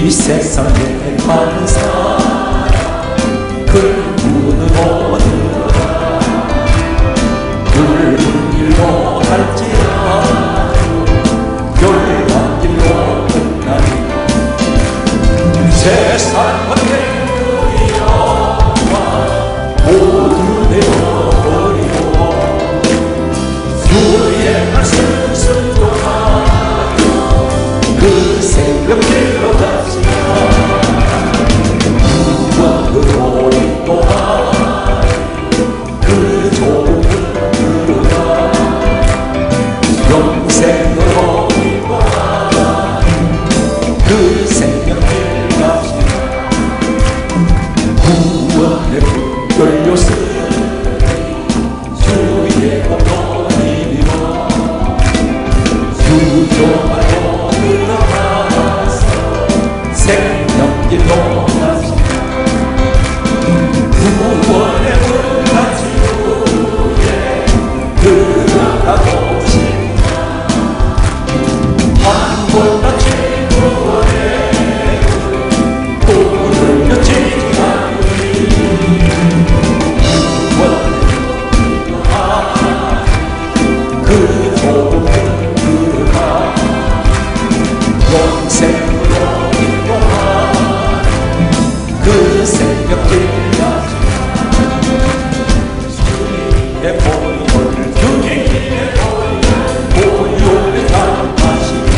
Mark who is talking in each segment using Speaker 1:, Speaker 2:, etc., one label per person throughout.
Speaker 1: 이 세상에 많은 사람 그분으로 들어가 굵은 길로 갈지라도 열한 길로 끝나니 세상은 행복이여와 모두 되어버리고 주의 말씀 순종하여 그 생명길로 가시라 구원으로 인도하여 그 좁은 길로 가 영생으로 인도하여 그 생명길 가시라 구원의 열렸으니 주의 복도 힘입어 수종하여 들어가서 생명길로 가시라 구원의 문 가지고에 들어가보시라 한번같이 구원의 문을 여치지 않으니 그 좁은 들어가 영생으로 인도하여 그 생명길 가시라 주님의 보혈 주님의 보혈을 담아시니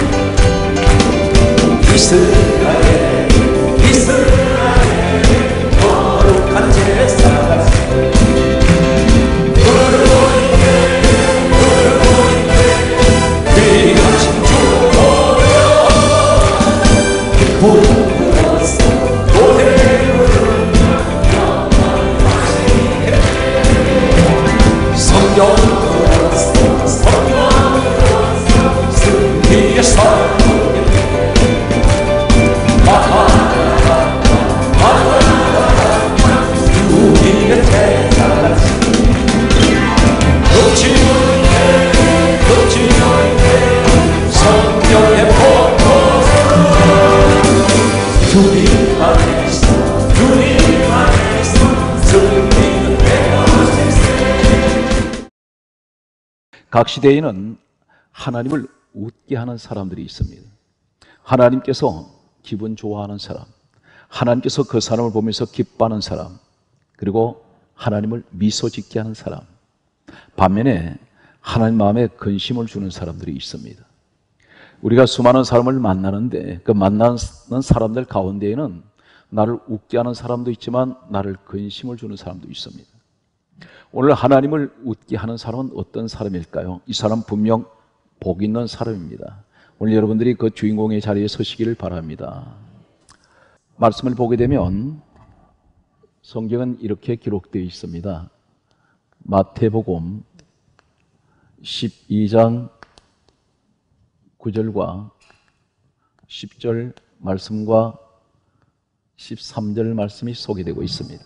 Speaker 1: 이스라엘 거룩한 제사 각 시대에는 하나님을 웃게 하는 사람들이 있습니다. 하나님께서 기분 좋아하는 사람, 하나님께서 그 사람을 보면서 기뻐하는 사람, 그리고 하나님을 미소 짓게 하는 사람, 반면에 하나님 마음에 근심을 주는 사람들이 있습니다. 우리가 수많은 사람을 만나는데 그 만나는 사람들 가운데에는 나를 웃게 하는 사람도 있지만 나를 근심을 주는 사람도 있습니다. 오늘 하나님을 웃게 하는 사람은 어떤 사람일까요? 이 사람 분명 복 있는 사람입니다. 오늘 여러분들이 그 주인공의 자리에 서시기를 바랍니다. 말씀을 보게 되면 성경은 이렇게 기록되어 있습니다. 마태복음 12장 9절과 10절 말씀과 13절 말씀이 소개되고 있습니다.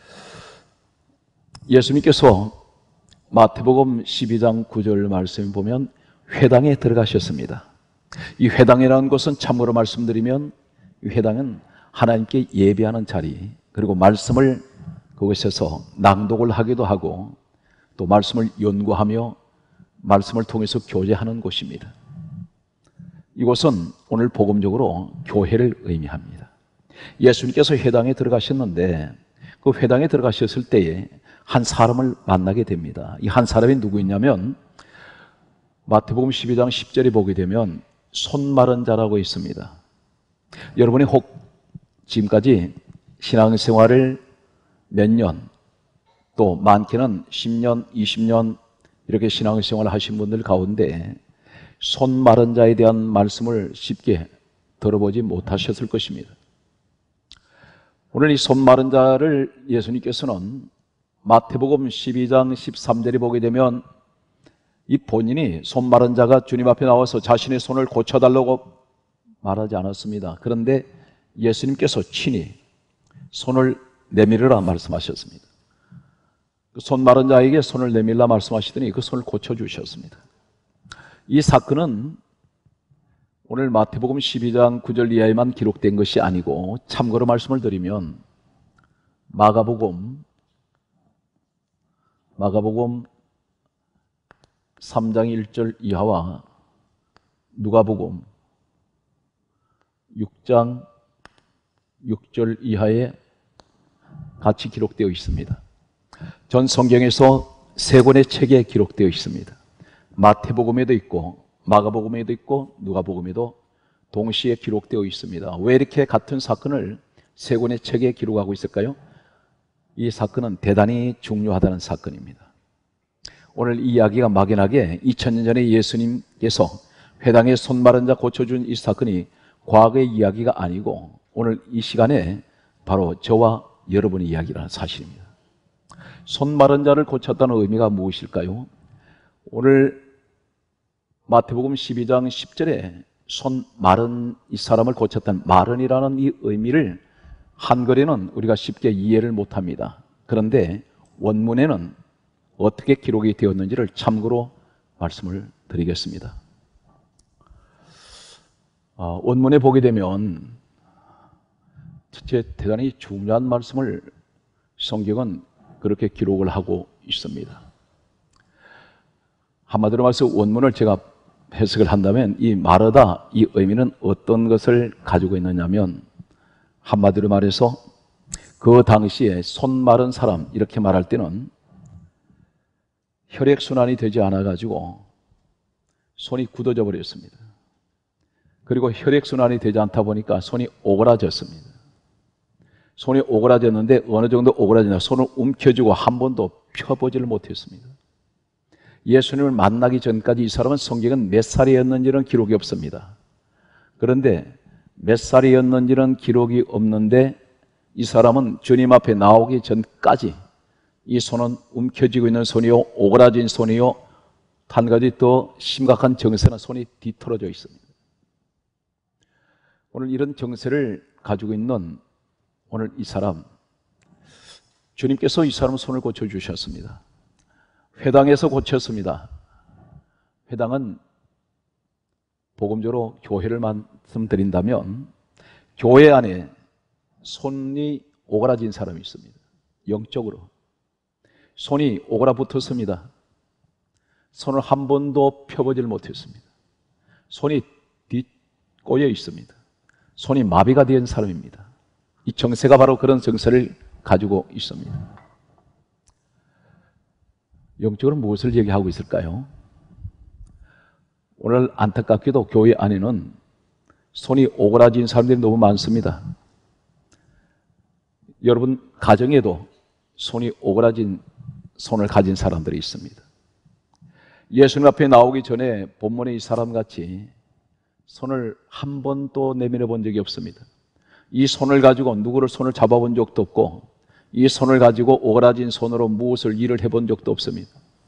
Speaker 1: 예수님께서 마태복음 12장 9절 말씀을 보면 회당에 들어가셨습니다. 이 회당이라는 것은 참고로 말씀드리면 이 회당은 하나님께 예배하는 자리, 그리고 말씀을 그곳에서 낭독을 하기도 하고 또 말씀을 연구하며 말씀을 통해서 교제하는 곳입니다. 이곳은 오늘 복음적으로 교회를 의미합니다. 예수님께서 회당에 들어가셨는데 그 회당에 들어가셨을 때에 한 사람을 만나게 됩니다. 이 한 사람이 누구였냐면 마태복음 12장 10절에 보게 되면 손 마른 자라고 있습니다. 여러분이 혹 지금까지 신앙생활을 몇 년, 또 많게는 10년, 20년 이렇게 신앙생활을 하신 분들 가운데 손 마른 자에 대한 말씀을 쉽게 들어보지 못하셨을 것입니다. 오늘 이 손 마른 자를 예수님께서는 마태복음 12장 13절에 보게 되면 이 본인이 손 마른 자가 주님 앞에 나와서 자신의 손을 고쳐달라고 말하지 않았습니다. 그런데 예수님께서 친히 손을 내밀으라 말씀하셨습니다. 그 손 마른 자에게 손을 내밀라 말씀하시더니 그 손을 고쳐주셨습니다. 이 사건은 오늘 마태복음 12장 9절 이하에만 기록된 것이 아니고 참고로 말씀을 드리면 마가복음 3장 1절 이하와 누가복음 6장 6절 이하에 같이 기록되어 있습니다. 전 성경에서 세 권의 책에 기록되어 있습니다. 마태복음에도 있고 마가복음에도 있고 누가복음에도 동시에 기록되어 있습니다. 왜 이렇게 같은 사건을 세 권의 책에 기록하고 있을까요? 이 사건은 대단히 중요하다는 사건입니다. 오늘 이 이야기가 막연하게 2000년 전에 예수님께서 회당에 손 마른 자 고쳐준 이 사건이 과거의 이야기가 아니고 오늘 이 시간에 바로 저와 여러분의 이야기라는 사실입니다. 손 마른 자를 고쳤다는 의미가 무엇일까요? 오늘 마태복음 12장 10절에 손 마른 이 사람을 고쳤다는 마른이라는 이 의미를 한글에는 우리가 쉽게 이해를 못합니다. 그런데 원문에는 어떻게 기록이 되었는지를 참고로 말씀을 드리겠습니다. 원문에 보게 되면 첫째 대단히 중요한 말씀을 성경은 그렇게 기록을 하고 있습니다. 한마디로 말해서 원문을 제가 해석을 한다면 이 마르다 이 의미는 어떤 것을 가지고 있느냐면 한마디로 말해서 그 당시에 손 마른 사람 이렇게 말할 때는 혈액순환이 되지 않아 가지고 손이 굳어져 버렸습니다. 그리고 혈액순환이 되지 않다 보니까 손이 오그라졌습니다. 손이 오그라졌는데 어느 정도 오그라지나 손을 움켜쥐고 한 번도 펴보지를 못했습니다. 예수님을 만나기 전까지 이 사람은 성경은 몇 살이었는지는 기록이 없습니다. 그런데 몇 살이었는지는 기록이 없는데 이 사람은 주님 앞에 나오기 전까지 이 손은 움켜쥐고 있는 손이요, 오그라진 손이요, 한 가지 더 심각한 정세는 손이 뒤틀어져 있습니다. 오늘 이런 정세를 가지고 있는 오늘 이 사람, 주님께서 이 사람 손을 고쳐주셨습니다. 회당에서 고쳤습니다. 회당은 복음적으로 교회를 말씀드린다면 교회 안에 손이 오그라진 사람이 있습니다. 영적으로 손이 오그라 붙었습니다. 손을 한 번도 펴보질 못했습니다. 손이 뒤꼬여 있습니다. 손이 마비가 된 사람입니다. 이 정세가 바로 그런 정세를 가지고 있습니다. 영적으로 무엇을 얘기하고 있을까요? 오늘 안타깝게도 교회 안에는 손이 오그라진 사람들이 너무 많습니다. 여러분 가정에도 손이 오그라진 손을 가진 사람들이 있습니다. 예수님 앞에 나오기 전에 본문의 이 사람같이 손을 한 번도 내밀어 본 적이 없습니다. 이 손을 가지고 누구를 손을 잡아본 적도 없고 이 손을 가지고 오그라진 손으로 무엇을 일을 해본 적도 없습니다.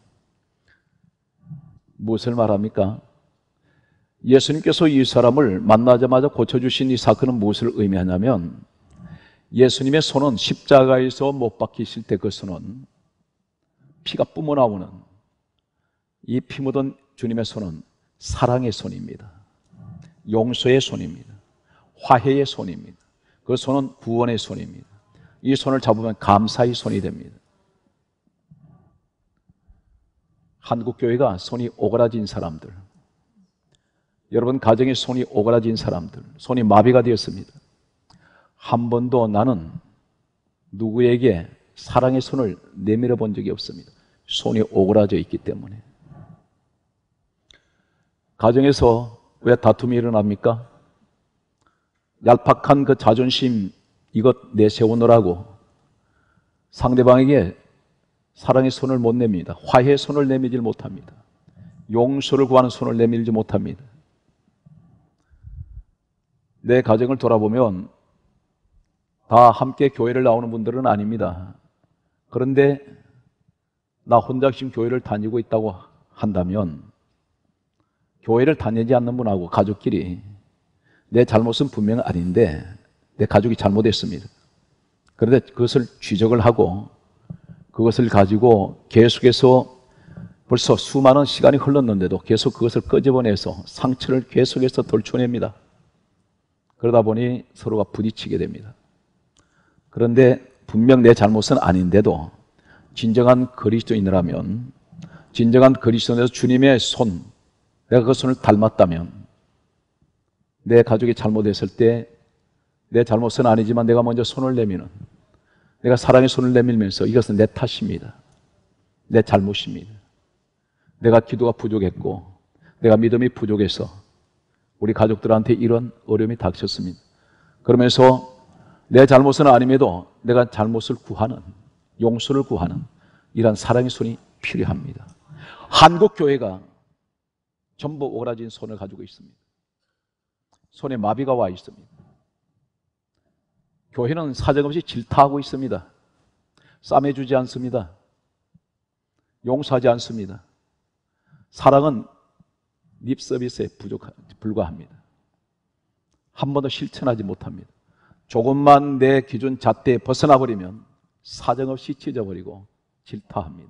Speaker 1: 무엇을 말합니까? 예수님께서 이 사람을 만나자마자 고쳐주신 이 사건은 무엇을 의미하냐면 예수님의 손은 십자가에서 못 박히실 때 그 손은 피가 뿜어나오는 이 피 묻은 주님의 손은 사랑의 손입니다. 용서의 손입니다. 화해의 손입니다. 그 손은 구원의 손입니다. 이 손을 잡으면 감사의 손이 됩니다. 한국교회가 손이 오그라진 사람들, 여러분 가정에 손이 오그라진 사람들, 손이 마비가 되었습니다. 한 번도 나는 누구에게 사랑의 손을 내밀어 본 적이 없습니다. 손이 오그라져 있기 때문에. 가정에서 왜 다툼이 일어납니까? 얄팍한 그 자존심 이것 내세우느라고 상대방에게 사랑의 손을 못 내밉니다. 화해의 손을 내밀지 못합니다. 용서를 구하는 손을 내밀지 못합니다. 내 가정을 돌아보면 다 함께 교회를 나오는 분들은 아닙니다. 그런데 나 혼자 지금 교회를 다니고 있다고 한다면 교회를 다니지 않는 분하고 가족끼리 내 잘못은 분명 아닌데 내 가족이 잘못했습니다. 그런데 그것을 지적을 하고 그것을 가지고 계속해서 벌써 수많은 시간이 흘렀는데도 계속 그것을 끄집어내서 상처를 계속해서 덜쳐냅니다. 그러다 보니 서로가 부딪히게 됩니다. 그런데 분명 내 잘못은 아닌데도 진정한 그리스도인이라면, 진정한 그리스도인에서 주님의 손, 내가 그 손을 닮았다면, 내 가족이 잘못했을 때 내 잘못은 아니지만 내가 먼저 손을 내미는, 내가 사랑의 손을 내밀면서 이것은 내 탓입니다. 내 잘못입니다. 내가 기도가 부족했고 내가 믿음이 부족해서 우리 가족들한테 이런 어려움이 닥쳤습니다. 그러면서 내 잘못은 아님에도 내가 잘못을 구하는, 용서를 구하는 이런 사랑의 손이 필요합니다. 한국 교회가 전부 오그라진 손을 가지고 있습니다. 손에 마비가 와 있습니다. 교회는 사정없이 질타하고 있습니다. 싸매주지 않습니다. 용서하지 않습니다. 사랑은 립 서비스에 불과합니다. 한 번도 실천하지 못합니다. 조금만 내 기준 잣대에 벗어나 버리면 사정없이 찢어버리고 질타합니다.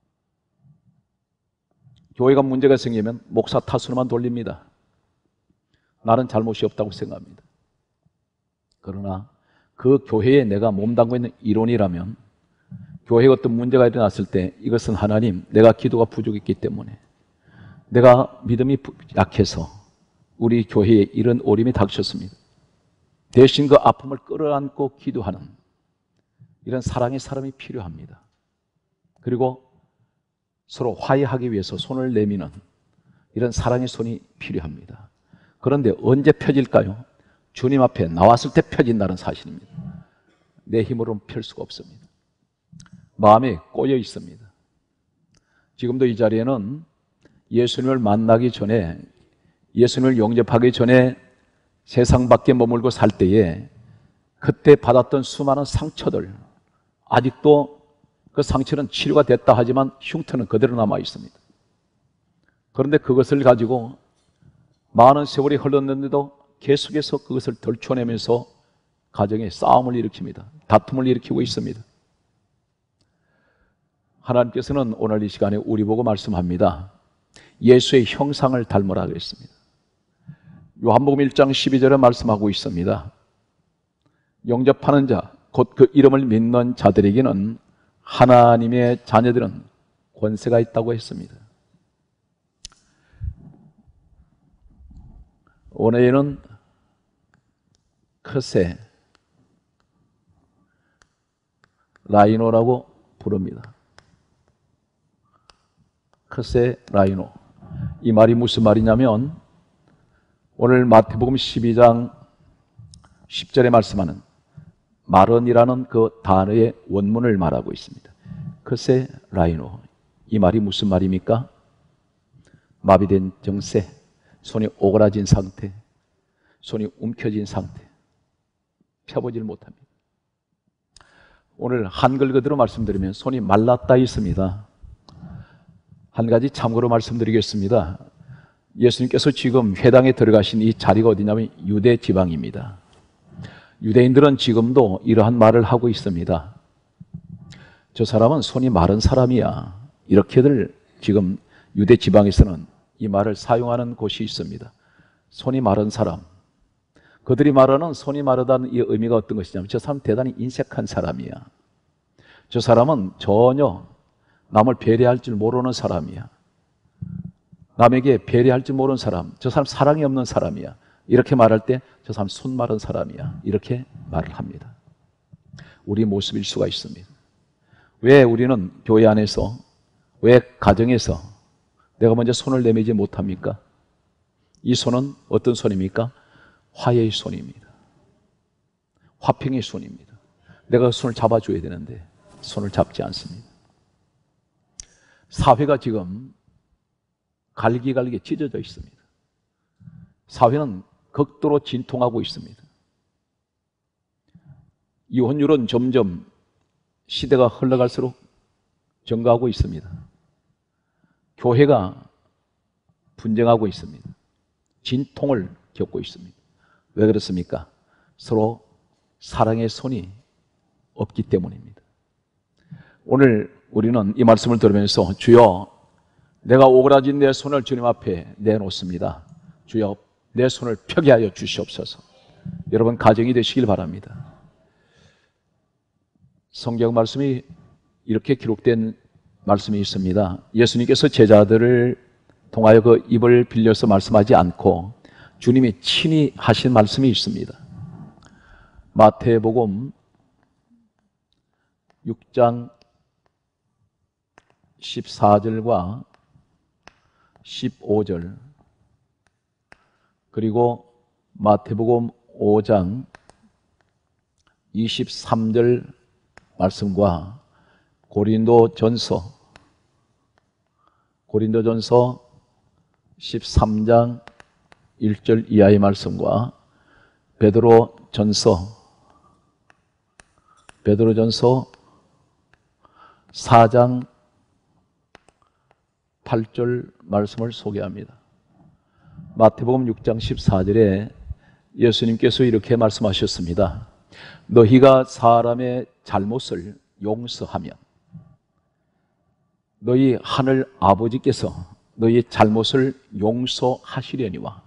Speaker 1: 교회가 문제가 생기면 목사 탓으로만 돌립니다. 나는 잘못이 없다고 생각합니다. 그러나 그 교회에 내가 몸담고 있는 일원이라면 교회에 어떤 문제가 일어났을 때 이것은 하나님, 내가 기도가 부족했기 때문에, 내가 믿음이 약해서 우리 교회에 이런 어려움이 닥쳤습니다. 대신 그 아픔을 끌어안고 기도하는 이런 사랑의 사람이 필요합니다. 그리고 서로 화해하기 위해서 손을 내미는 이런 사랑의 손이 필요합니다. 그런데 언제 펴질까요? 주님 앞에 나왔을 때 펴진다는 사실입니다. 내 힘으로는 펼 수가 없습니다. 마음이 꼬여 있습니다. 지금도 이 자리에는 예수님을 만나기 전에, 예수님을 영접하기 전에 세상 밖에 머물고 살 때에 그때 받았던 수많은 상처들, 아직도 그 상처는 치료가 됐다 하지만 흉터는 그대로 남아 있습니다. 그런데 그것을 가지고 많은 세월이 흘렀는데도 계속해서 그것을 덜쳐내면서 가정에 싸움을 일으킵니다. 다툼을 일으키고 있습니다. 하나님께서는 오늘 이 시간에 우리 보고 말씀합니다. 예수의 형상을 닮으라 그랬습니다. 요한복음 1장 12절에 말씀하고 있습니다. 영접하는 자, 곧 그 이름을 믿는 자들에게는 하나님의 자녀들은 권세가 있다고 했습니다. 원어에는 크세 라이노라고 부릅니다. 크세 라이노. 이 말이 무슨 말이냐면 오늘 마태복음 12장 10절에 말씀하는 마른이라는 그 단어의 원문을 말하고 있습니다. 크세 라이노. 이 말이 무슨 말입니까? 마비된 정세, 손이 오그라진 상태, 손이 움켜진 상태, 펴보질 못합니다. 오늘 한글 그대로 말씀드리면 손이 말랐다 있습니다. 한 가지 참고로 말씀드리겠습니다. 예수님께서 지금 회당에 들어가신 이 자리가 어디냐면 유대 지방입니다. 유대인들은 지금도 이러한 말을 하고 있습니다. 저 사람은 손이 마른 사람이야. 이렇게들 지금 유대 지방에서는 이 말을 사용하는 곳이 있습니다. 손이 마른 사람. 그들이 말하는 손이 마르다는 이 의미가 어떤 것이냐면 저 사람 대단히 인색한 사람이야. 저 사람은 전혀 남을 배려할 줄 모르는 사람이야. 남에게 배려할 줄 모르는 사람. 저 사람 사랑이 없는 사람이야. 이렇게 말할 때 저 사람 손 마른 사람이야. 이렇게 말을 합니다. 우리 모습일 수가 있습니다. 왜 우리는 교회 안에서, 왜 가정에서 내가 먼저 손을 내밀지 못합니까? 이 손은 어떤 손입니까? 화해의 손입니다. 화평의 손입니다. 내가 손을 잡아줘야 되는데 손을 잡지 않습니다. 사회가 지금 갈기갈기 찢어져 있습니다. 사회는 극도로 진통하고 있습니다. 이혼율은 점점 시대가 흘러갈수록 증가하고 있습니다. 교회가 분쟁하고 있습니다. 진통을 겪고 있습니다. 왜 그렇습니까? 서로 사랑의 손이 없기 때문입니다. 오늘 우리는 이 말씀을 들으면서 주여 내가 오그라진 내 손을 주님 앞에 내놓습니다. 주여, 내 손을 펴게 하여 주시옵소서. 여러분 가정이 되시길 바랍니다. 성경 말씀이 이렇게 기록된 말씀이 있습니다. 예수님께서 제자들을 통하여 그 입을 빌려서 말씀하지 않고 주님이 친히 하신 말씀이 있습니다. 마태복음 6장 14절과 15절, 그리고 마태복음 5장 23절 말씀과 고린도전서 13장 1절 이하의 말씀과 베드로전서 4장 8절 말씀을 소개합니다. 마태복음 6장 14절에 예수님께서 이렇게 말씀하셨습니다. 너희가 사람의 잘못을 용서하면 너희 하늘 아버지께서 너희 잘못을 용서하시려니와.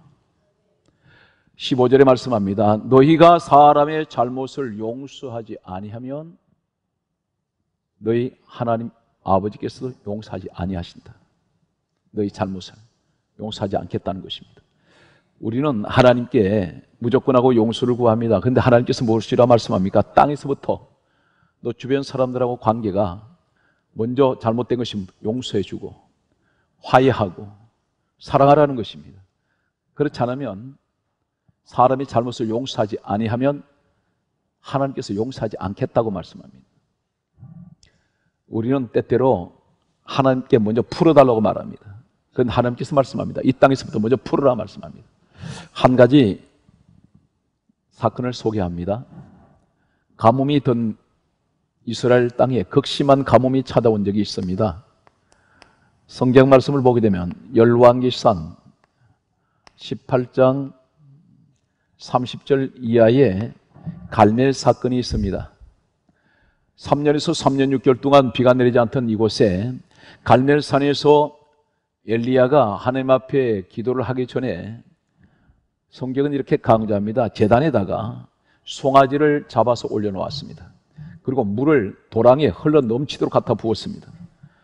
Speaker 1: 15절에 말씀합니다. 너희가 사람의 잘못을 용서하지 아니하면 너희 하나님 아버지께서도 용서하지 아니하신다. 너희 잘못을 용서하지 않겠다는 것입니다. 우리는 하나님께 무조건하고 용서를 구합니다. 그런데 하나님께서 무엇이라 말씀합니까? 땅에서부터 너 주변 사람들하고 관계가 먼저 잘못된 것이 용서해주고 화해하고 사랑하라는 것입니다. 그렇지 않으면, 사람이 잘못을 용서하지 아니하면 하나님께서 용서하지 않겠다고 말씀합니다. 우리는 때때로 하나님께 먼저 풀어달라고 말합니다. 그런데 하나님께서 말씀합니다. 이 땅에서부터 먼저 풀어라 말씀합니다. 한 가지 사건을 소개합니다. 가뭄이 든 이스라엘 땅에 극심한 가뭄이 찾아온 적이 있습니다. 성경 말씀을 보게 되면 열왕기상 18장 30절 이하에 갈멜 사건이 있습니다. 3년에서 3년 6개월 동안 비가 내리지 않던 이곳에 갈멜산에서 엘리야가 하나님 앞에 기도를 하기 전에 성경은 이렇게 강조합니다. 제단에다가 송아지를 잡아서 올려놓았습니다. 그리고 물을 도랑에 흘러 넘치도록 갖다 부었습니다.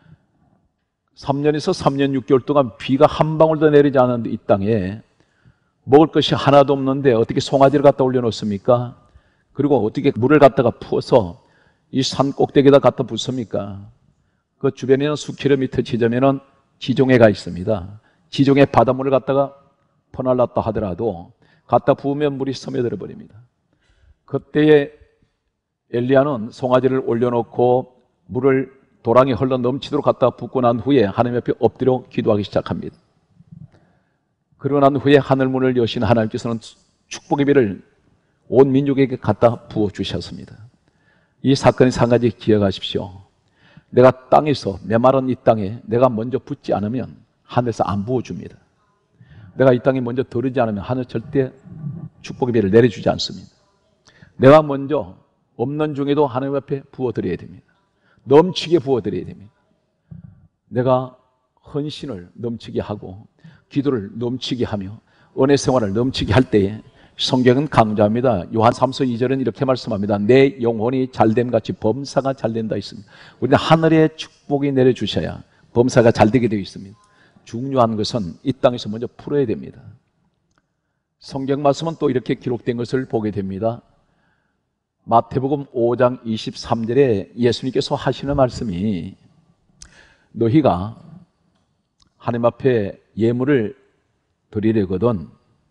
Speaker 1: 3년에서 3년 6개월 동안 비가 한 방울도 내리지 않았는데 이 땅에 먹을 것이 하나도 없는데 어떻게 송아지를 갖다 올려놓습니까? 그리고 어떻게 물을 갖다가 부어서 이 산 꼭대기에다 갖다 붓습니까? 그 주변에는 수킬로미터 지점에는 지종해가 있습니다. 지종해 바닷물을 갖다가 퍼날랐다 하더라도 갖다 부으면 물이 스며들어 버립니다. 그때에 엘리야는 송아지를 올려놓고 물을 도랑에 흘러 넘치도록 갖다 붓고 난 후에 하나님 앞에 엎드려 기도하기 시작합니다. 그러고 난 후에 하늘문을 여신 하나님께서는 축복의 비를 온 민족에게 갖다 부어주셨습니다. 이 사건에서 한 가지 기억하십시오. 내가 땅에서, 메마른 이 땅에 내가 먼저 붓지 않으면 하늘에서 안 부어줍니다. 내가 이 땅에 먼저 들으지 않으면 하늘 절대 축복의 비를 내려주지 않습니다. 내가 먼저 없는 중에도 하나님 앞에 부어드려야 됩니다. 넘치게 부어드려야 됩니다. 내가 헌신을 넘치게 하고 기도를 넘치게 하며 은혜 생활을 넘치게 할 때에 성경은 강조합니다. 요한 3서 2절은 이렇게 말씀합니다. 내 영혼이 잘됨같이 범사가 잘된다 있습니다. 우리는 하늘의 축복이 내려주셔야 범사가 잘되게 되어 있습니다. 중요한 것은 이 땅에서 먼저 풀어야 됩니다. 성경 말씀은 또 이렇게 기록된 것을 보게 됩니다. 마태복음 5장 23절에 예수님께서 하시는 말씀이 너희가 하나님 앞에 예물을 드리려거든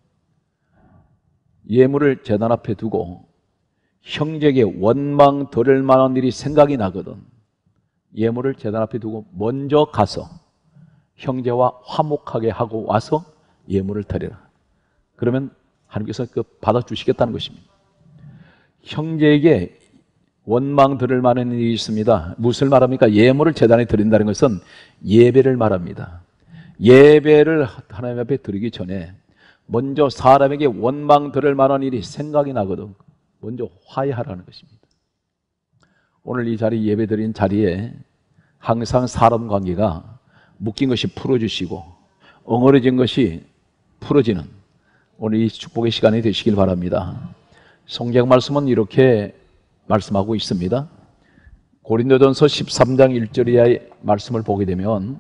Speaker 1: 예물을 제단 앞에 두고 형제에게 원망 들을 만한 일이 생각이 나거든 예물을 제단 앞에 두고 먼저 가서 형제와 화목하게 하고 와서 예물을 드려라. 그러면 하나님께서 그 받아주시겠다는 것입니다. 형제에게 원망 들을 만한 일이 있습니다. 무엇을 말합니까? 예물을 제단에 드린다는 것은 예배를 말합니다. 예배를 하나님 앞에 드리기 전에 먼저 사람에게 원망 들을 만한 일이 생각이 나거든 먼저 화해하라는 것입니다. 오늘 이 자리 예배 드린 자리에 항상 사람 관계가 묶인 것이 풀어주시고 엉어려진 것이 풀어지는 오늘 이 축복의 시간이 되시길 바랍니다. 성경 말씀은 이렇게 말씀하고 있습니다. 고린도전서 13장 1절 이하의 말씀을 보게 되면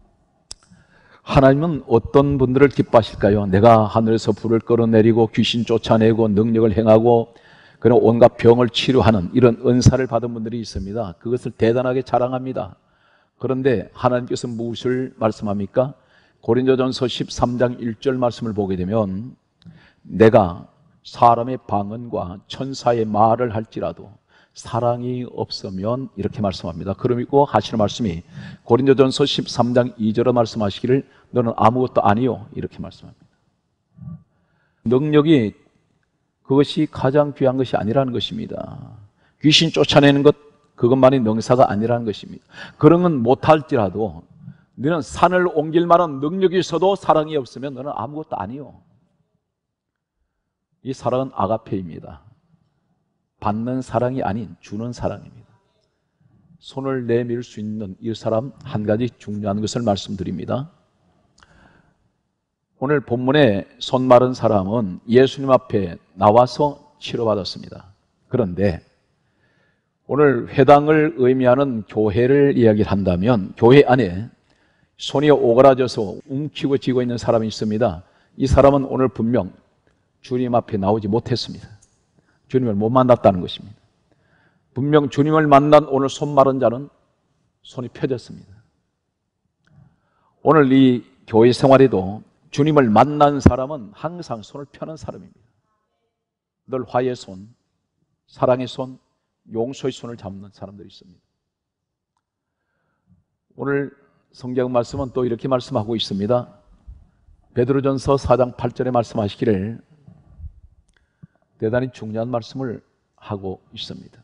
Speaker 1: 하나님은 어떤 분들을 기뻐하실까요? 내가 하늘에서 불을 끌어내리고 귀신 쫓아내고 능력을 행하고 그런 온갖 병을 치료하는 이런 은사를 받은 분들이 있습니다. 그것을 대단하게 자랑합니다. 그런데 하나님께서 무엇을 말씀합니까? 고린도전서 13장 1절 말씀을 보게 되면 내가 사람의 방언과 천사의 말을 할지라도 사랑이 없으면 이렇게 말씀합니다. 그러고 하시는 말씀이 고린도전서 13장 2절에 말씀하시기를 너는 아무것도 아니요 이렇게 말씀합니다. 능력이 그것이 가장 귀한 것이 아니라는 것입니다. 귀신 쫓아내는 것 그것만이 능사가 아니라는 것입니다. 그런 건 못할지라도 너는 산을 옮길 만한 능력이 있어도 사랑이 없으면 너는 아무것도 아니요. 이 사랑은 아가페입니다. 받는 사랑이 아닌 주는 사랑입니다. 손을 내밀 수 있는 이 사람 한 가지 중요한 것을 말씀드립니다. 오늘 본문에 손 마른 사람은 예수님 앞에 나와서 치료받았습니다. 그런데 오늘 회당을 의미하는 교회를 이야기를 한다면 교회 안에 손이 오그라져서 움키고 쥐고 있는 사람이 있습니다. 이 사람은 오늘 분명 주님 앞에 나오지 못했습니다. 주님을 못 만났다는 것입니다. 분명 주님을 만난 오늘 손 마른 자는 손이 펴졌습니다. 오늘 이 교회 생활에도 주님을 만난 사람은 항상 손을 펴는 사람입니다. 늘 화해의 손, 사랑의 손, 용서의 손을 잡는 사람들이 있습니다. 오늘 성경 말씀은 또 이렇게 말씀하고 있습니다. 베드로전서 4장 8절에 말씀하시기를 대단히 중요한 말씀을 하고 있습니다.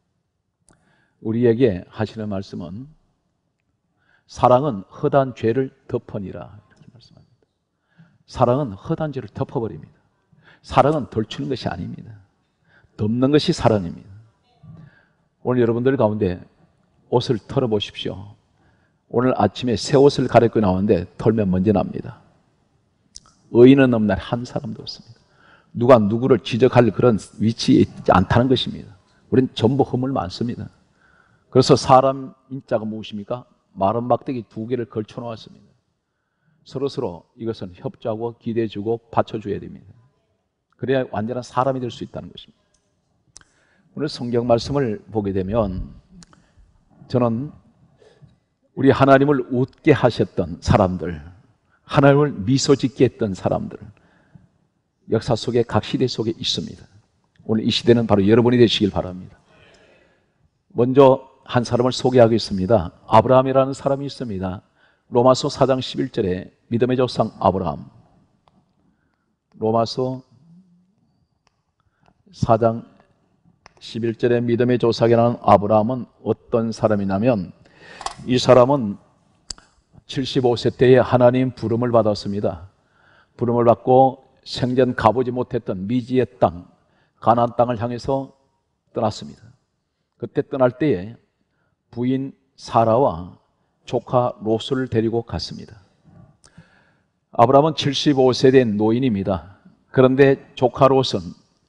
Speaker 1: 우리에게 하시는 말씀은 사랑은 허다한 죄를 덮으니라 이렇게 말씀합니다. 사랑은 허다한 죄를 덮어버립니다. 사랑은 덜추는 것이 아닙니다. 덮는 것이 사랑입니다. 오늘 여러분들 가운데 옷을 털어보십시오. 오늘 아침에 새 옷을 갈아입고 나오는데 털면 먼지 납니다. 의인은 없는 날 한 사람도 없습니다. 누가 누구를 지적할 그런 위치에 있지 않다는 것입니다. 우리는 전부 허물 많습니다. 그래서 사람 인자가 무엇입니까? 마른 막대기 2개를 걸쳐 놓았습니다. 서로서로 이것은 협조하고 기대해주고 받쳐줘야 됩니다. 그래야 완전한 사람이 될 수 있다는 것입니다. 오늘 성경 말씀을 보게 되면 저는 우리 하나님을 웃게 하셨던 사람들, 하나님을 미소 짓게 했던 사람들 역사 속에 각 시대 속에 있습니다. 오늘 이 시대는 바로 여러분이 되시길 바랍니다. 먼저 한 사람을 소개하겠습니다. 아브라함이라는 사람이 있습니다. 로마서 4장 11절에 믿음의 조상 아브라함. 로마서 4장 11절에 믿음의 조상이라는 아브라함은 어떤 사람이냐면 이 사람은 75세 때에 하나님 부름을 받았습니다. 부름을 받고 생전 가보지 못했던 미지의 땅, 가나안 땅을 향해서 떠났습니다. 그때 떠날 때에 부인 사라와 조카 롯을 데리고 갔습니다. 아브라함은 75세 된 노인입니다. 그런데 조카 롯은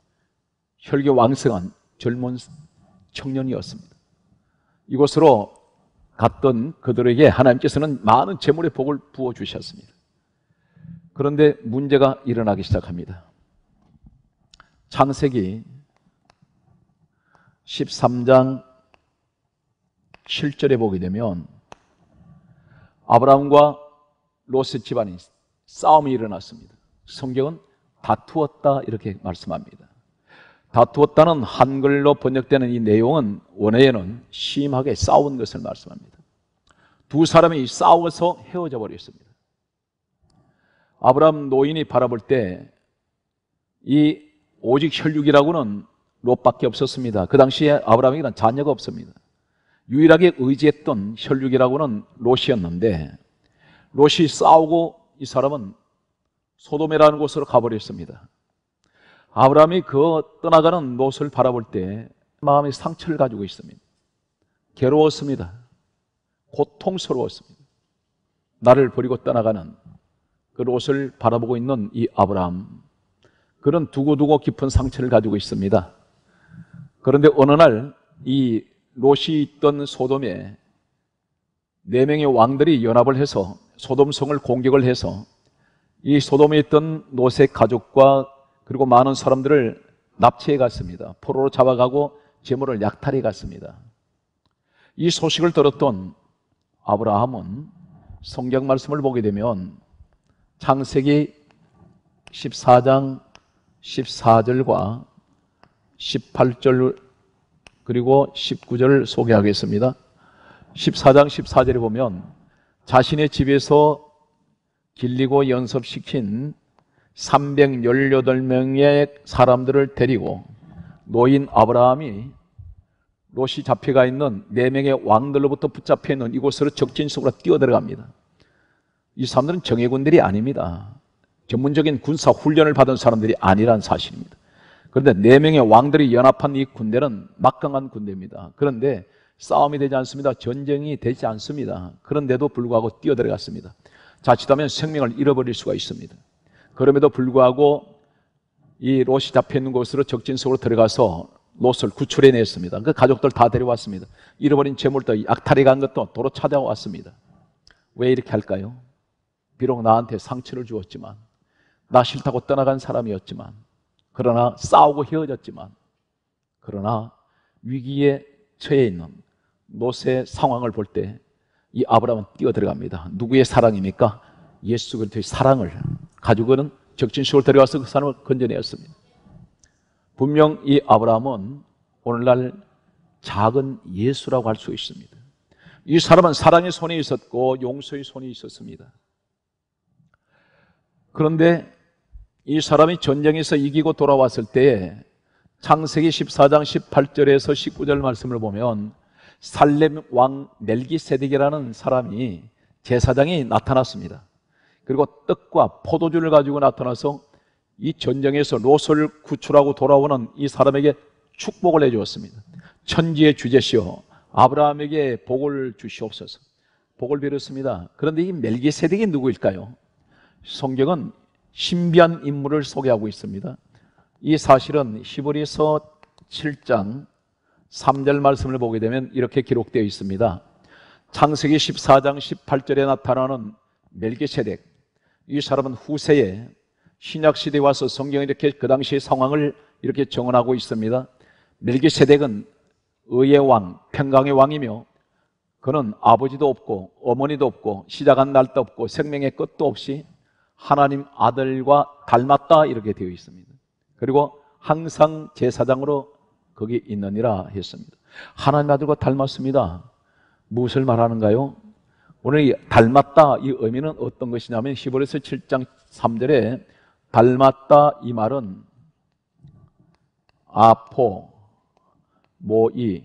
Speaker 1: 혈기왕성한 젊은 청년이었습니다. 이곳으로 갔던 그들에게 하나님께서는 많은 재물의 복을 부어주셨습니다. 그런데 문제가 일어나기 시작합니다. 창세기 13장 7절에 보게 되면 아브라함과 롯의 집안이 싸움이 일어났습니다. 성경은 다투었다 이렇게 말씀합니다. 다투었다는 한글로 번역되는 이 내용은 원어에는 심하게 싸운 것을 말씀합니다. 두 사람이 싸워서 헤어져 버렸습니다. 아브라함 노인이 바라볼 때 이 오직 혈육이라고는 롯밖에 없었습니다. 그 당시에 아브라함에게는 자녀가 없습니다. 유일하게 의지했던 혈육이라고는 롯이었는데 롯이 싸우고 이 사람은 소돔이라는 곳으로 가버렸습니다. 아브라함이 그 떠나가는 롯을 바라볼 때 마음의 상처를 가지고 있습니다. 괴로웠습니다. 고통스러웠습니다. 나를 버리고 떠나가는 그 롯을 바라보고 있는 이 아브라함, 그런 두고두고 깊은 상처를 가지고 있습니다. 그런데 어느 날 이 롯이 있던 소돔에 4명의 왕들이 연합을 해서 소돔성을 공격을 해서 이 소돔에 있던 롯의 가족과 그리고 많은 사람들을 납치해 갔습니다. 포로로 잡아가고 재물을 약탈해 갔습니다. 이 소식을 들었던 아브라함은 성경 말씀을 보게 되면 창세기 14장 14절과 18절 그리고 19절을 소개하겠습니다. 14장 14절에 보면 자신의 집에서 길리고 연습시킨 318명의 사람들을 데리고 노인 아브라함이 롯이 잡혀가 있는 4명의 왕들로부터 붙잡혀 있는 이곳으로 적진속으로 뛰어들어갑니다. 이 사람들은 정예군들이 아닙니다. 전문적인 군사 훈련을 받은 사람들이 아니란 사실입니다. 그런데 4명의 왕들이 연합한 이 군대는 막강한 군대입니다. 그런데 싸움이 되지 않습니다. 전쟁이 되지 않습니다. 그런데도 불구하고 뛰어들어갔습니다. 자칫하면 생명을 잃어버릴 수가 있습니다. 그럼에도 불구하고 이 롯이 잡혀있는 곳으로 적진속으로 들어가서 롯을 구출해냈습니다. 그 가족들 다 데려왔습니다. 잃어버린 재물도 약탈해 간 것도 도로 찾아왔습니다. 왜 이렇게 할까요? 비록 나한테 상처를 주었지만, 나 싫다고 떠나간 사람이었지만, 그러나 싸우고 헤어졌지만, 그러나 위기에 처해 있는 롯의 상황을 볼 때 이 아브라함은 뛰어들어갑니다. 누구의 사랑입니까? 예수 그리스도의 사랑을 가지고는 적진속으로 들어가서 그 사람을 건져내었습니다. 분명 이 아브라함은 오늘날 작은 예수라고 할 수 있습니다. 이 사람은 사랑의 손이 있었고 용서의 손이 있었습니다. 그런데 이 사람이 전쟁에서 이기고 돌아왔을 때에 창세기 14장 18절에서 19절 말씀을 보면 살렘 왕 멜기세덱이라는 사람이 제사장이 나타났습니다. 그리고 떡과 포도주를 가지고 나타나서 이 전쟁에서 롯을 구출하고 돌아오는 이 사람에게 축복을 해주었습니다. 천지의 주제시여 아브라함에게 복을 주시옵소서. 복을 빌었습니다. 그런데 이 멜기세덱이 누구일까요? 성경은 신비한 인물을 소개하고 있습니다. 이 사실은 히브리서 7장 3절 말씀을 보게 되면 이렇게 기록되어 있습니다. 창세기 14장 18절에 나타나는 멜기세덱, 이 사람은 후세에 신약시대에 와서 성경이 이렇게 그 당시의 상황을 이렇게 정언하고 있습니다. 멜기세덱은 의의 왕, 평강의 왕이며 그는 아버지도 없고 어머니도 없고 시작한 날도 없고 생명의 끝도 없이 하나님 아들과 닮았다 이렇게 되어 있습니다. 그리고 항상 제사장으로 거기 있느니라 했습니다. 하나님 아들과 닮았습니다. 무엇을 말하는가요? 오늘 이 닮았다 이 의미는 어떤 것이냐면 히브리서 7장 3절에 닮았다 이 말은 아포, 모이,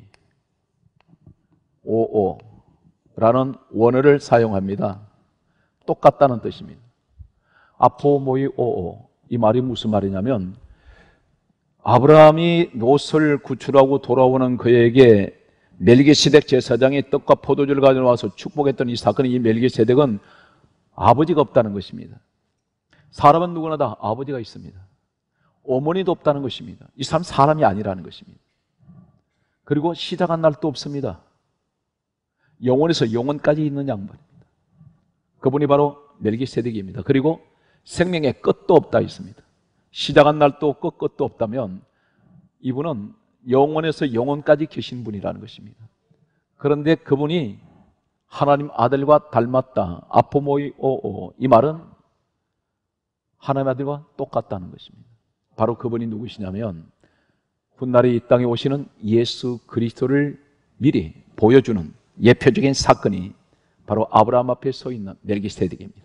Speaker 1: 오오라는 원어를 사용합니다. 똑같다는 뜻입니다. 아포, 모이, 오오. 이 말이 무슨 말이냐면 아브라함이 롯을 구출하고 돌아오는 그에게 멜기세덱 제사장이 떡과 포도주를 가져와서 축복했던 이 사건의 이 멜기세덱은 아버지가 없다는 것입니다. 사람은 누구나 다 아버지가 있습니다. 어머니도 없다는 것입니다. 이 사람 사람이 아니라는 것입니다. 그리고 시작한 날도 없습니다. 영원에서 영원까지 있는 양반입니다. 그분이 바로 멜기세덱입니다. 그리고 생명의 끝도 없다 있습니다. 시작한 날도 없고 끝도 없다면 이분은 영원에서 영원까지 계신 분이라는 것입니다. 그런데 그분이 하나님 아들과 닮았다. 아포모이 오오. 이 말은 하나님 아들과 똑같다는 것입니다. 바로 그분이 누구시냐면 훗날에 이 땅에 오시는 예수 그리스도를 미리 보여주는 예표적인 사건이 바로 아브라함 앞에 서 있는 멜기세덱입니다.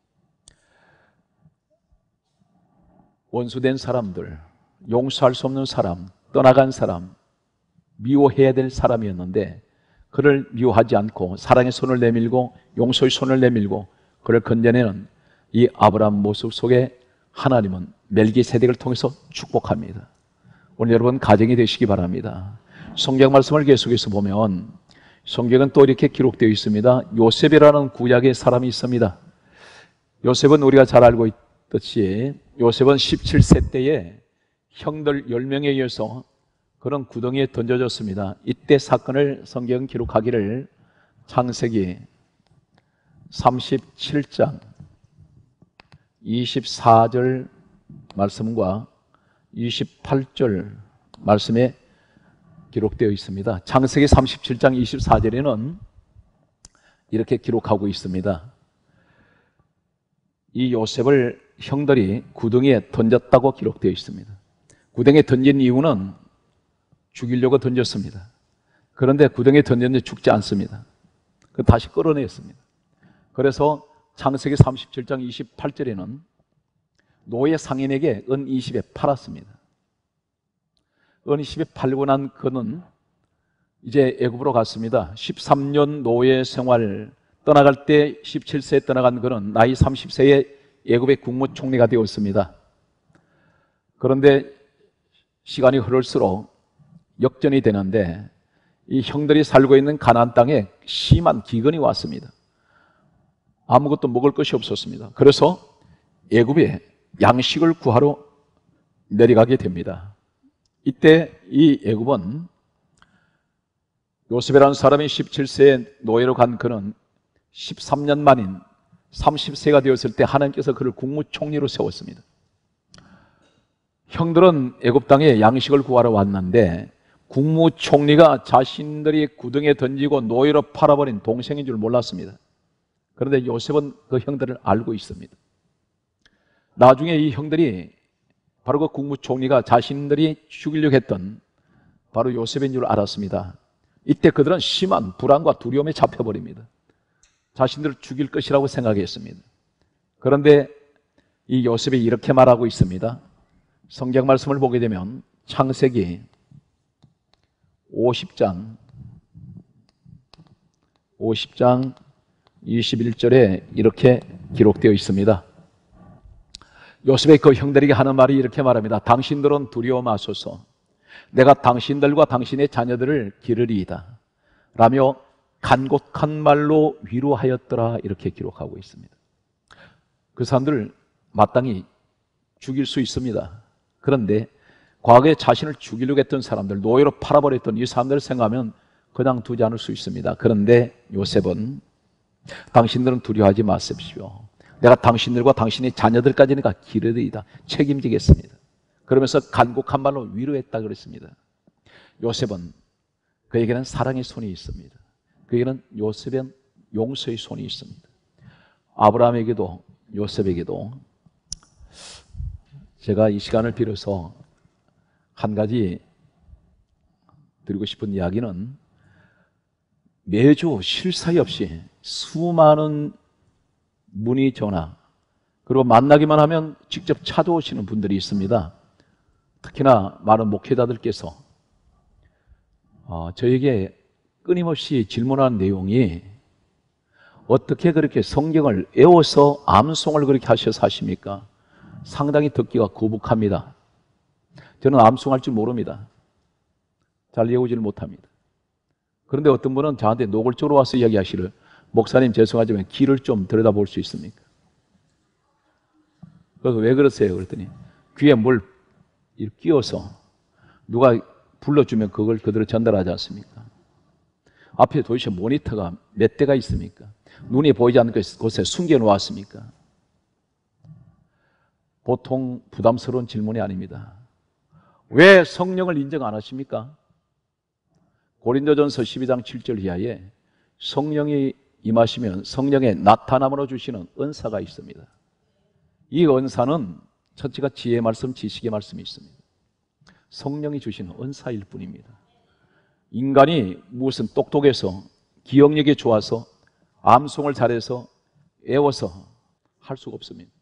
Speaker 1: 원수된 사람들, 용서할 수 없는 사람, 떠나간 사람, 미워해야 될 사람이었는데 그를 미워하지 않고 사랑의 손을 내밀고 용서의 손을 내밀고 그를 건져내는 이 아브라함 모습 속에 하나님은 멜기세덱을 통해서 축복합니다. 오늘 여러분 가정이 되시기 바랍니다. 성경 말씀을 계속해서 보면 성경은 또 이렇게 기록되어 있습니다. 요셉이라는 구약의 사람이 있습니다. 요셉은 우리가 잘 알고 있듯이 요셉은 17세 때에 형들 10명에 의해서 그런 구덩이에 던져졌습니다. 이때 사건을 성경은 기록하기를 창세기 37장 24절 말씀과 28절 말씀에 기록되어 있습니다. 창세기 37장 24절에는 이렇게 기록하고 있습니다. 이 요셉을 형들이 구덩이에 던졌다고 기록되어 있습니다. 구덩이에 던진 이유는 죽이려고 던졌습니다. 그런데 구덩이에 던졌는데 죽지 않습니다. 다시 끌어냈습니다. 그래서 창세기 37장 28절에는 노예 상인에게 은 20에 팔았습니다. 은 20에 팔고 난 그는 이제 애굽으로 갔습니다. 13년 노예 생활 떠나갈 때 17세에 떠나간 그는 나이 30세에 애굽의 국무총리가 되었습니다. 그런데 시간이 흐를수록 역전이 되는데 이 형들이 살고 있는 가나안 땅에 심한 기근이 왔습니다. 아무것도 먹을 것이 없었습니다. 그래서 애굽에 양식을 구하러 내려가게 됩니다. 이때 이 애굽은 요셉이라는 사람이 17세에 노예로 간 그는 13년 만인 30세가 되었을 때 하나님께서 그를 국무총리로 세웠습니다. 형들은 애굽 땅에 양식을 구하러 왔는데 국무총리가 자신들이 구덩이에 던지고 노예로 팔아버린 동생인 줄 몰랐습니다. 그런데 요셉은 그 형들을 알고 있습니다. 나중에 이 형들이 바로 그 국무총리가 자신들이 죽이려고 했던 바로 요셉인 줄 알았습니다. 이때 그들은 심한 불안과 두려움에 잡혀버립니다. 자신들을 죽일 것이라고 생각했습니다. 그런데 이 요셉이 이렇게 말하고 있습니다. 성경 말씀을 보게 되면 창세기 50장 21절에 이렇게 기록되어 있습니다. 요셉의 그 형들에게 하는 말이 이렇게 말합니다. 당신들은 두려워 마소서. 내가 당신들과 당신의 자녀들을 기르리이다 라며 간곡한 말로 위로하였더라 이렇게 기록하고 있습니다. 그 사람들을 마땅히 죽일 수 있습니다. 그런데 과거에 자신을 죽이려고 했던 사람들, 노예로 팔아버렸던 이 사람들을 생각하면 그냥 두지 않을 수 있습니다. 그런데 요셉은 당신들은 두려워하지 마십시오. 내가 당신들과 당신의 자녀들까지 내가 기르리이다. 책임지겠습니다. 그러면서 간곡한 말로 위로했다 그랬습니다. 요셉은 그에게는 사랑의 손이 있습니다. 그에게는 요셉은 용서의 손이 있습니다. 아브라함에게도 요셉에게도 제가 이 시간을 빌어서 한 가지 드리고 싶은 이야기는 매주 쉴 사이 없이 수많은 문의 전화 그리고 만나기만 하면 직접 찾아오시는 분들이 있습니다. 특히나 많은 목회자들께서 저에게 끊임없이 질문하는 내용이 어떻게 그렇게 성경을 외워서 암송을 그렇게 하셔서 하십니까? 상당히 듣기가 거북합니다. 저는 암송할 줄 모릅니다. 잘 외우지를 못합니다. 그런데 어떤 분은 저한테 노골적으로 와서 이야기하시를 목사님 죄송하지만 귀를 좀 들여다볼 수 있습니까? 그래서 왜 그러세요? 그랬더니 귀에 뭘 끼워서 누가 불러주면 그걸 그대로 전달하지 않습니까? 앞에 도대체 모니터가 몇 대가 있습니까? 눈이 보이지 않는 곳에 숨겨놓았습니까? 보통 부담스러운 질문이 아닙니다. 왜 성령을 인정 안 하십니까? 고린도전서 12장 7절 이하에 성령이 임하시면 성령의 나타남으로 주시는 은사가 있습니다. 이 은사는 첫째가 지혜의 말씀, 지식의 말씀이 있습니다. 성령이 주시는 은사일 뿐입니다. 인간이 무슨 똑똑해서 기억력이 좋아서 암송을 잘해서 외워서 할 수가 없습니다.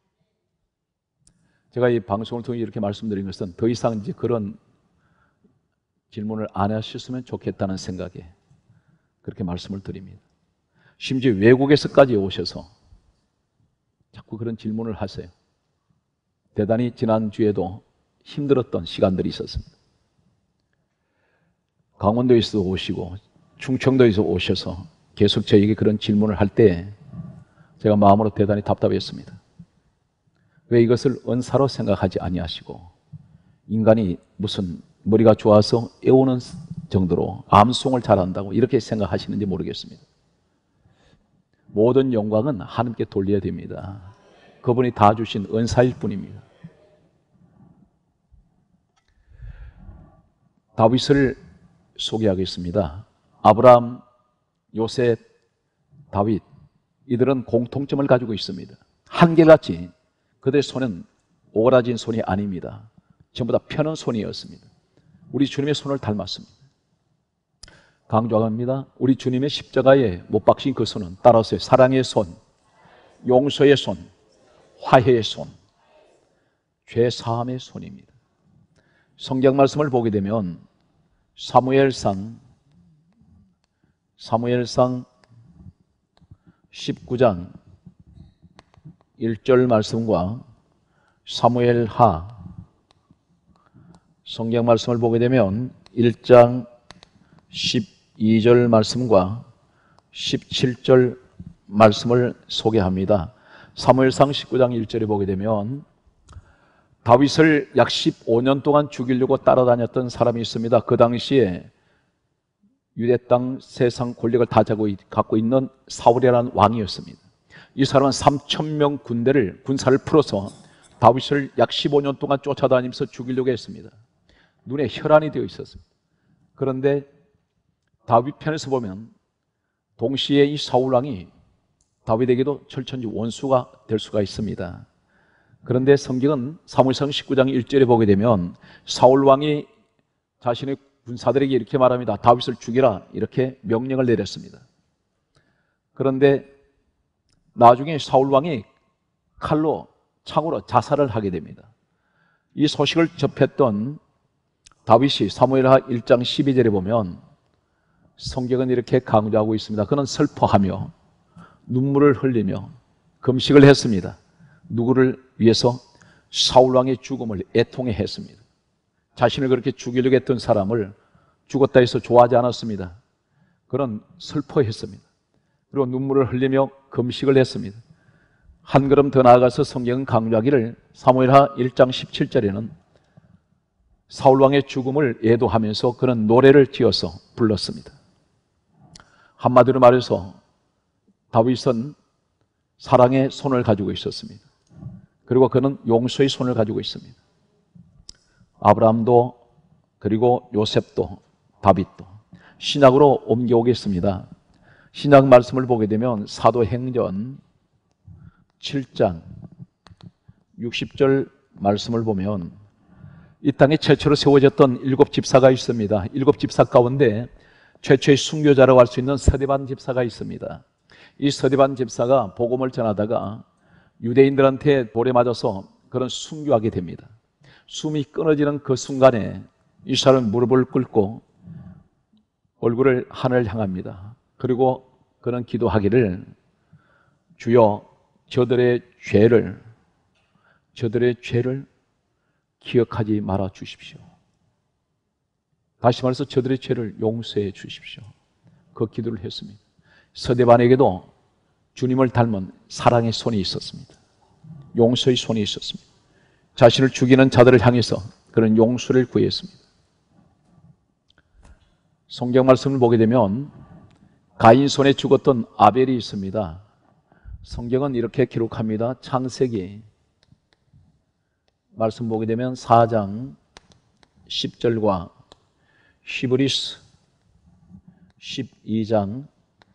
Speaker 1: 제가 이 방송을 통해 이렇게 말씀드린 것은 더 이상 이제 그런 질문을 안 하셨으면 좋겠다는 생각에 그렇게 말씀을 드립니다. 심지어 외국에서까지 오셔서 자꾸 그런 질문을 하세요. 대단히 지난주에도 힘들었던 시간들이 있었습니다. 강원도에서도 오시고 충청도에서 오셔서 계속 저에게 그런 질문을 할 때 제가 마음으로 대단히 답답했습니다. 왜 이것을 은사로 생각하지 아니하시고 인간이 무슨 머리가 좋아서 애우는 정도로 암송을 잘한다고 이렇게 생각하시는지 모르겠습니다. 모든 영광은 하나님께 돌려야 됩니다. 그분이 다 주신 은사일 뿐입니다. 다윗을 소개하겠습니다. 아브라함, 요셉, 다윗, 이들은 공통점을 가지고 있습니다. 한결같이 그들의 손은 오그라진 손이 아닙니다. 전부 다 펴는 손이었습니다. 우리 주님의 손을 닮았습니다. 강조합니다. 우리 주님의 십자가에 못 박힌 그 손은 따라서 사랑의 손, 용서의 손, 화해의 손, 죄사함의 손입니다. 성경 말씀을 보게 되면 사무엘상 19장 1절 말씀과 사무엘하 성경 말씀을 보게 되면 1장 12절 말씀과 17절 말씀을 소개합니다. 사무엘상 19장 1절에 보게 되면 다윗을 약 15년 동안 죽이려고 따라다녔던 사람이 있습니다. 그 당시에 유대 땅 세상 권력을 다 갖고 있는 사울이라는 왕이었습니다. 이 사람은 3,000명 군사를 풀어서 다윗을 약 15년 동안 쫓아다니면서 죽이려고 했습니다. 눈에 혈안이 되어 있었습니다. 그런데 다윗 편에서 보면 동시에 이 사울 왕이 다윗에게도 철천지 원수가 될 수가 있습니다. 그런데 성경은 사무엘상 19장 1절에 보게 되면 사울 왕이 자신의 군사들에게 이렇게 말합니다. 다윗을 죽이라 이렇게 명령을 내렸습니다. 그런데 나중에 사울 왕이 창으로 자살을 하게 됩니다. 이 소식을 접했던 다윗이 사무엘하 1장 12절에 보면 성경은 이렇게 강조하고 있습니다. 그는 슬퍼하며 눈물을 흘리며 금식을 했습니다. 누구를 위해서? 사울 왕의 죽음을 애통해 했습니다. 자신을 그렇게 죽이려고 했던 사람을 죽었다 해서 좋아하지 않았습니다. 그는 슬퍼했습니다. 그리고 눈물을 흘리며 금식을 했습니다. 한 걸음 더 나아가서 성경은 강조하기를 사무엘하 1장 17절에는 사울 왕의 죽음을 애도하면서 그는 노래를 지어서 불렀습니다. 한마디로 말해서 다윗은 사랑의 손을 가지고 있었습니다. 그리고 그는 용서의 손을 가지고 있습니다. 아브라함도 그리고 요셉도 다윗도 신약으로 옮겨오겠습니다. 신약 말씀을 보게 되면 사도행전 7장 60절 말씀을 보면 이 땅에 최초로 세워졌던 7 집사가 있습니다. 7 집사 가운데 최초의 순교자라고 할 수 있는 서대반 집사가 있습니다. 이 서대반 집사가 복음을 전하다가 유대인들한테 돌에 맞아서 그런 순교하게 됩니다. 숨이 끊어지는 그 순간에 이 사람은 무릎을 꿇고 얼굴을 하늘을 향합니다. 그리고 그는 기도하기를 주여 저들의 죄를 기억하지 말아 주십시오. 다시 말해서 저들의 죄를 용서해 주십시오. 그 기도를 했습니다. 서대반에게도 주님을 닮은 사랑의 손이 있었습니다. 용서의 손이 있었습니다. 자신을 죽이는 자들을 향해서 그런 용서를 구했습니다. 성경 말씀을 보게 되면 가인 손에 죽었던 아벨이 있습니다. 성경은 이렇게 기록합니다. 창세기 말씀 보게 되면 4장 10절과 히브리스 12장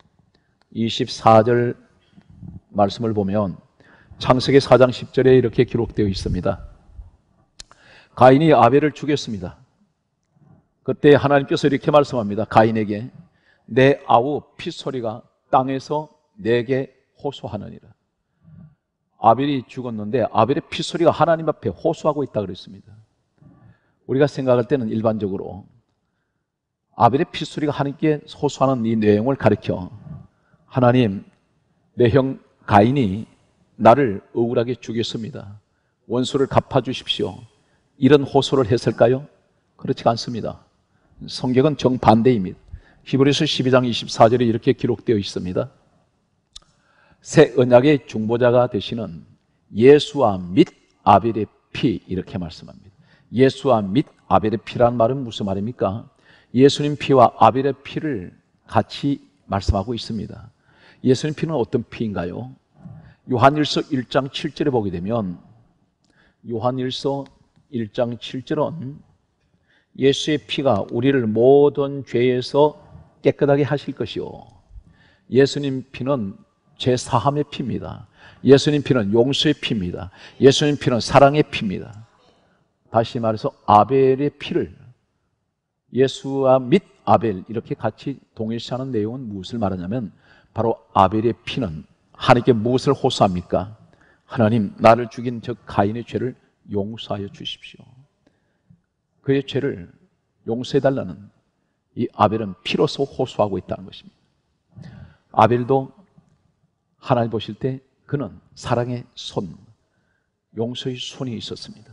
Speaker 1: 24절 말씀을 보면 창세기 4장 10절에 이렇게 기록되어 있습니다. 가인이 아벨을 죽였습니다. 그때 하나님께서 이렇게 말씀합니다. 가인에게 내 아우 핏소리가 땅에서 내게 호소하느니라. 아벨이 죽었는데 아벨의 핏소리가 하나님 앞에 호소하고 있다 그랬습니다. 우리가 생각할 때는 일반적으로 아벨의 핏소리가 하나님께 호소하는 이 내용을 가리켜 하나님, 내 형 가인이 나를 억울하게 죽였습니다. 원수를 갚아주십시오. 이런 호소를 했을까요? 그렇지 않습니다. 성경은 정반대입니다. 히브리서 12장 24절에 이렇게 기록되어 있습니다. 새 언약의 중보자가 되시는 예수와 및 아벨의 피, 이렇게 말씀합니다. 예수와 및 아벨의 피란 말은 무슨 말입니까? 예수님 피와 아벨의 피를 같이 말씀하고 있습니다. 예수님 피는 어떤 피인가요? 요한일서 1장 7절에 보게 되면, 요한일서 1장 7절은 예수의 피가 우리를 모든 죄에서 깨끗하게 하실 것이요, 예수님 피는 죄사함의 피입니다. 예수님 피는 용서의 피입니다. 예수님 피는 사랑의 피입니다. 다시 말해서 아벨의 피를, 예수와 및 아벨, 이렇게 같이 동일시하는 내용은 무엇을 말하냐면, 바로 아벨의 피는 하나님께 무엇을 호소합니까? 하나님, 나를 죽인 저 가인의 죄를 용서하여 주십시오. 그의 죄를 용서해달라는 이 아벨은 피로서 호소하고 있다는 것입니다. 아벨도 하나님 보실 때 그는 사랑의 손, 용서의 손이 있었습니다.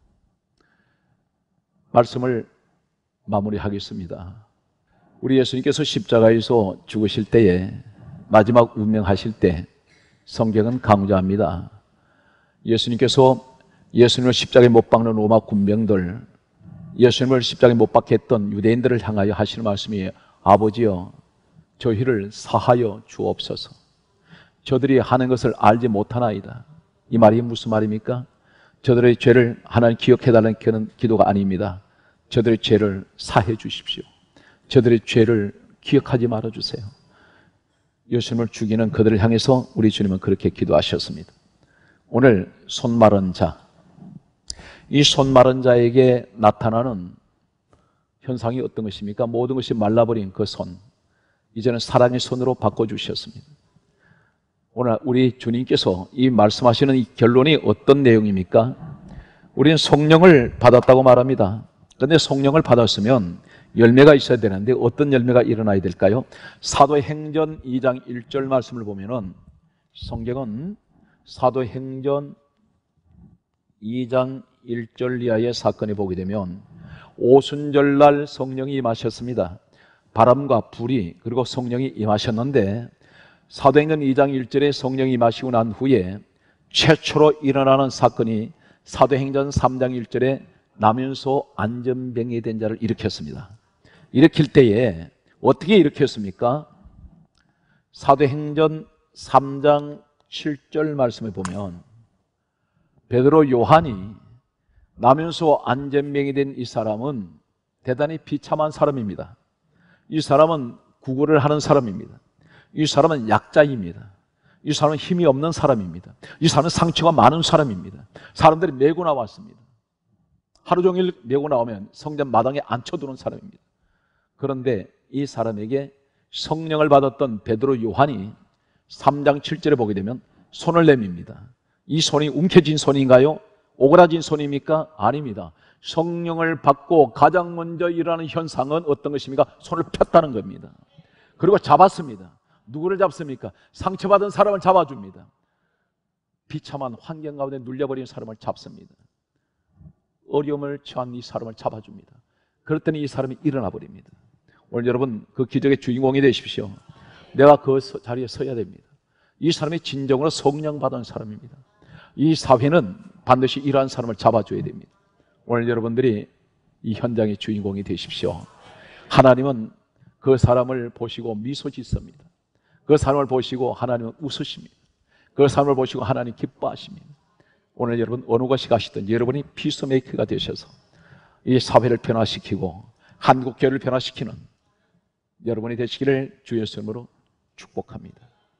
Speaker 1: 말씀을 마무리하겠습니다. 우리 예수님께서 십자가에서 죽으실 때에, 마지막 운명하실 때 성경은 강조합니다. 예수님께서 예수님을 십자가에 못 박는 로마 군병들, 예수님을 십자가에 못 박게 했던 유대인들을 향하여 하시는 말씀이, 아버지여 저희를 사하여 주옵소서. 저들이 하는 것을 알지 못하나이다. 이 말이 무슨 말입니까? 저들의 죄를 하나님 기억해달라는 기도가 아닙니다. 저들의 죄를 사해 주십시오. 저들의 죄를 기억하지 말아주세요. 예수님을 죽이는 그들을 향해서 우리 주님은 그렇게 기도하셨습니다. 오늘 손 마른 자, 이 손 마른 자에게 나타나는 현상이 어떤 것입니까? 모든 것이 말라버린 그 손, 이제는 사랑의 손으로 바꿔주셨습니다. 오늘 우리 주님께서 이 말씀하시는 이 결론이 어떤 내용입니까? 우리는 성령을 받았다고 말합니다. 그런데 성령을 받았으면 열매가 있어야 되는데 어떤 열매가 일어나야 될까요? 사도행전 2장 1절 말씀을 보면은, 성경은 사도행전 2장 1절 이하의 사건에 보게 되면, 오순절날 성령이 임하셨습니다. 바람과 불이, 그리고 성령이 임하셨는데, 사도행전 2장 1절에 성령이 임하시고 난 후에 최초로 일어나는 사건이 사도행전 3장 1절에 나면서 안전병이 된 자를 일으켰습니다. 일으킬 때에 어떻게 일으켰습니까? 사도행전 3장 7절 말씀에 보면, 베드로, 요한이 나면서 안전병이 된 이 사람은 대단히 비참한 사람입니다. 이 사람은 구걸을 하는 사람입니다. 이 사람은 약자입니다. 이 사람은 힘이 없는 사람입니다. 이 사람은 상처가 많은 사람입니다. 사람들이 메고 나왔습니다. 하루 종일 메고 나오면 성전 마당에 앉혀두는 사람입니다. 그런데 이 사람에게 성령을 받았던 베드로, 요한이 3장 7절에 보게 되면 손을 내밉니다. 이 손이 움켜진 손인가요? 오그라진 손입니까? 아닙니다. 성령을 받고 가장 먼저 일어나는 현상은 어떤 것입니까? 손을 폈다는 겁니다. 그리고 잡았습니다. 누구를 잡습니까? 상처받은 사람을 잡아줍니다. 비참한 환경 가운데 눌려버린 사람을 잡습니다. 어려움을 처한 이 사람을 잡아줍니다. 그랬더니 이 사람이 일어나 버립니다. 오늘 여러분 그 기적의 주인공이 되십시오. 내가 그 자리에 서야 됩니다. 이 사람이 진정으로 성령 받은 사람입니다. 이 사회는 반드시 이러한 사람을 잡아줘야 됩니다. 오늘 여러분들이 이 현장의 주인공이 되십시오. 하나님은 그 사람을 보시고 미소 짓습니다. 그 사람을 보시고 하나님은 웃으십니다. 그 사람을 보시고 하나님 기뻐하십니다. 오늘 여러분 어느 곳이 가시든 여러분이 피스메이커가 되셔서 이 사회를 변화시키고 한국교회를 변화시키는 여러분이 되시기를 주의 이름으로 축복합니다.